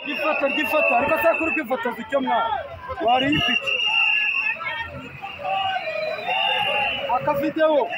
ryifata ariko se kuri kwifotoza icyo mwana wari ipiki aka video